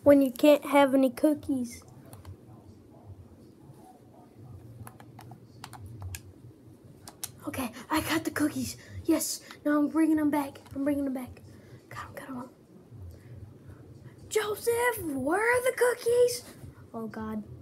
when you can't have any cookies. Okay, I got the cookies. Yes, now I'm bringing them back. Got them. Joseph, where are the cookies? Oh, God.